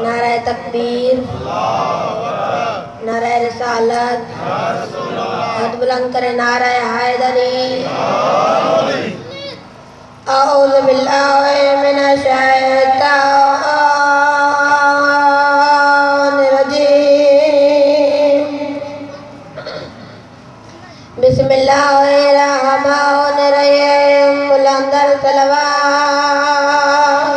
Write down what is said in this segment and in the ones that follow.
नारे तकबीर, नारे रिसालत, हाथ बुलंद करे नारे हैदरी। औज़ु बिल्लाहि मिनश शैतानिर रजीम। बिस्मिल्लाहिर रहमानिर रहीम। बुलंद सलवात।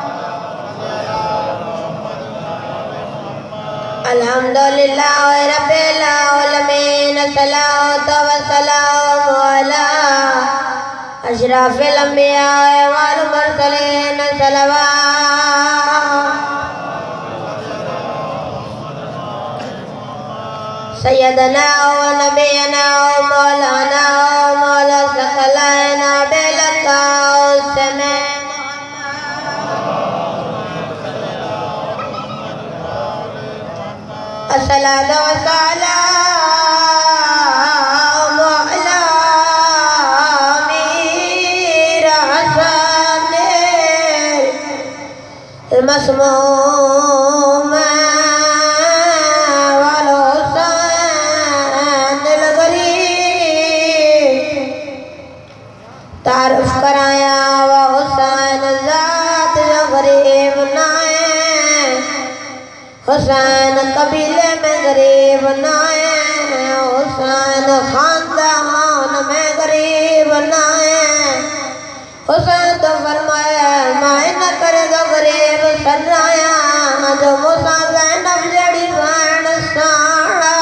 अल्हम्दुलिल्लाहि रब्बिल आलमीन। सलातो व सलामु अला अशरफिल अंबिया वल मुरसलीन। सलवात सय्यदना व नबियना व मौलाना व मौला सकलैना बिलकाउसमे अस्सलातु वस्सलामु अला अमीर हसनिल मसमूम वल हुसैनिल गरीब। तारुफ कराया व हुसैन ज़ात जो गरीब नाए। हुसैन कबीले में गरीब नाए। हुसैन खानदान में गरीब नाए। हुसैन तो फरमाया मैं न करे तो गरीब सराया। जो मूसा ज़ैनब जड़ी बहन साड़ा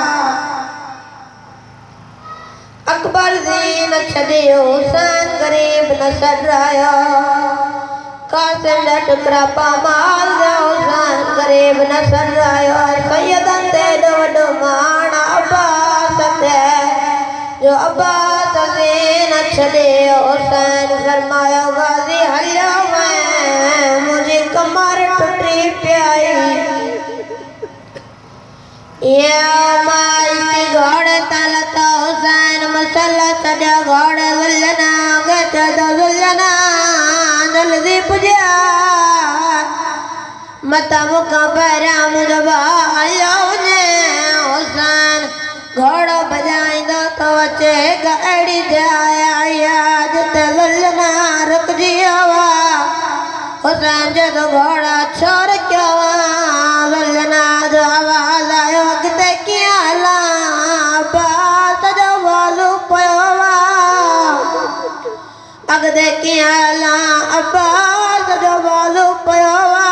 अकबर दीन छदी हुसैन गरीब न सराया। कासिम दा टुकड़ा पामाल दा हुसैन गरीब न सरायो। सैयदन ते वडो मान अब्बास ते जो अब्बास दीन छदे हुसैन फरमायो गाजी हलियो मैं मुझे कमर टुटी प्याई। या माई घोड़े तलता हुसैन मसला सजा घोड़े वल्लना गचा दुल्लना जल्दी पुजा मता मुका पैरा मुझबा आयो ने। हुसैन घोड़ो बजाइंदो तो बचे गाड़ी जाया याद ते लुल्लना रुक जियावा। हुसैन जब घोड़ा छोड़ क्यों लुल्लना जो आवाज आयो अगते किया ला बात जो वालू पयोवा। अगते किया ला अब्बास जो वालू पयोवा।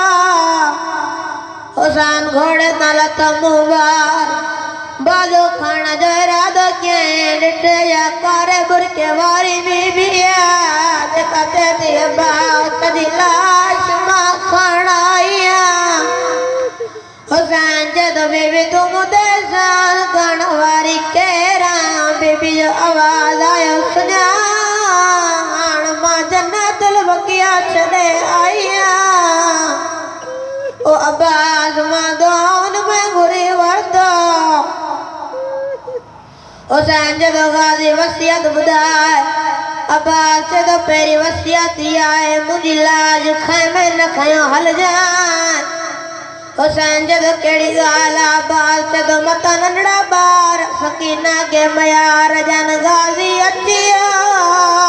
हुसैन घोड़े तल तमुबार बालू खाना जो इरादो के डिटे या करे बुरके वारी बीबी कहते थी अब्बास दी लाश मां खानाइया। हुसैन जदो बीबी तुम दे साल गण वारी केरा बीबी जो आवाज आयो सुना मां जन्नतुल बकिया चले आइया। ओ अब्बास मां दोन में गुरी वर्दो। हुसैन जदो गाजी वसियत बुधाए अब्बास से तो पेरी वसियत आए मुझी लाज खैमे न खयो हल जाए। हुसैन जदो केड़ी गाला अब्बास से तो मता नंढड़ा बार सकीना के मयार जन गाजी अचिया।